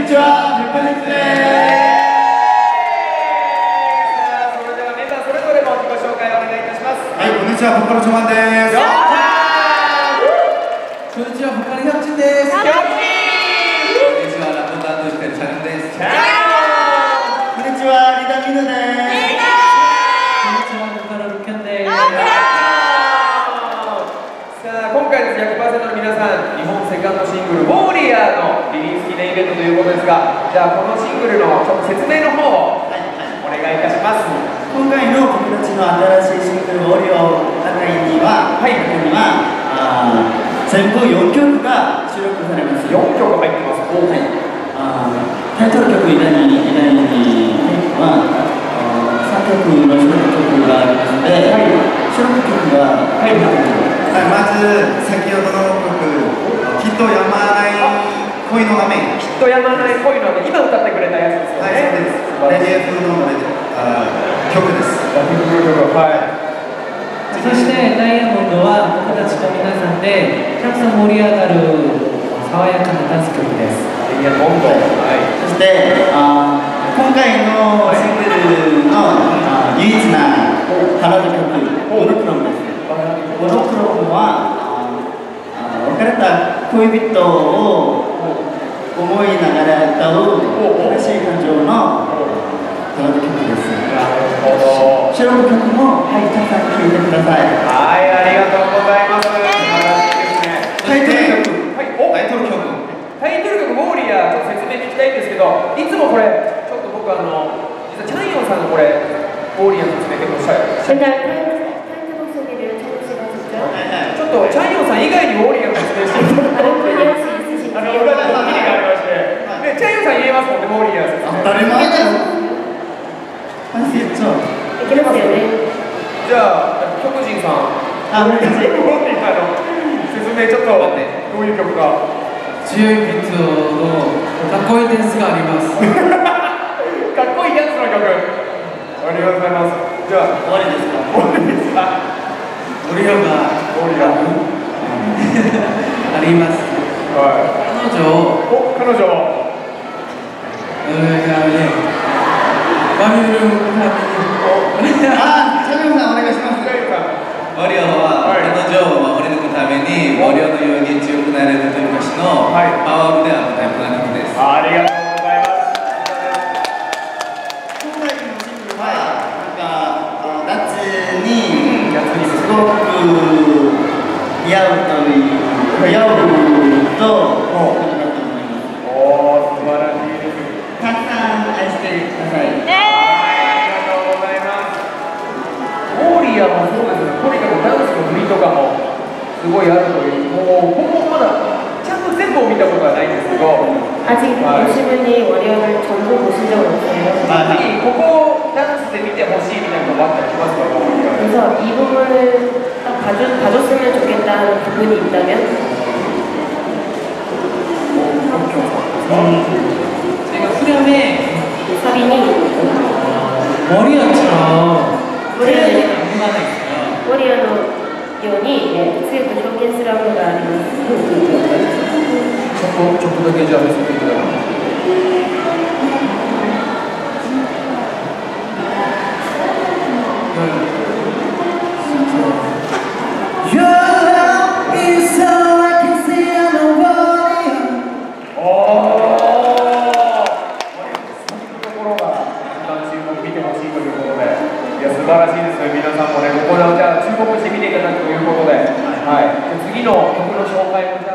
ちは、ペッパーです。 それではメンバーそれぞれも自己紹介をお願いいたします。 はい、こんにちは、ボカロチョマンです。 こんにちは、ボカルヒョッチンです。 こんにちは、ラップ担当しているチャンです。 こんにちは、リダミヌです。 こんにちは、ボカルキャンです。 さあ、今回ですね、100% の皆さん、日本セカンドシングル「ウォーリアー」のリリース記念イベントということですが、じゃあこのシングルのちょっと説明の方をお願いいたします。 今回の僕たちの新しいシングル「ウォーリアー」の中には、全部4曲が収録されます。 4曲入ってます。 タイトル曲以外には3曲の収録曲がありますので、収録曲がまず先ほどの曲「きっとやまない恋の雨」。 きっとやまない恋の雨、今歌ってくれたやつですよね。 はい、そうです。レジェンドの曲です。 そしてダイヤモンドは僕たちと皆さんでたくさん盛り上がる爽やかなダンス曲です。 ダイヤモンド。 そして今回のシングルの唯一なバラード曲「モノクローム」です。モノクロームは別れた恋人を思いながら歌う悲しい感情のバラード曲です。収録曲もたくさん聴いてください。 はい、ありがとうございます。素晴らしいですね。 タイトル曲ウォーリアー、ちょっと説明聞きたいんですけど、いつもこれちょっと僕実はチャンヨンさんがこれウォーリアーの説明結構したい。ちょっとチャンヨンさん以外にウォーリアーの説明してる裏でドッキリがありまして、チャンヨンさん言えますもんね、ウォーリアー説明。 当たり前だよ。話言っちゃう。 いけますよね。じゃあ、曲人さん。ウォーリアーの説明ちょっと待って、どういう曲か。 強いビートのかっこいいダンスがあります。 かっこいいダンスの曲。ありがとうございます。じゃあ、 終わりですか。 終わりですか。 ウォリアーがあります。彼女バミュールチャンヨンさんお願いします。 ウォリアーは彼女を守り抜くためにウォリアーのように強くなれるという歌詞のパワーアップであるタイプな曲です。 ありがとうございます。 今回のシングルは夏にすごく似合うというと素晴らしいです。 たくさん愛してください。 ありがとうございます。ウォーリアーもそうですね。とにかくダンスの振りとかもすごいあるという。もう僕もまだちゃんと全部を見たことはないんですけど。 아직보시분이월요일전부보신적은없어요。 ぜひここをダンスで見てほしいみたいなのもあったりしますか。 그래서 이 부분을 딱 봐줬으면 좋겠다는 부분이 있다면. 제가 후렴에 사빈이 워리어처럼 워리어의 하나 있어요. 워리어의 요원이 엑스에서 쇼케이스라고 말합니다. ちょっとだけじゃあ見せてください。素晴らしいですね。皆さんもね、ここでじゃあ注目して見ていただくということで、はい、次の曲の紹介も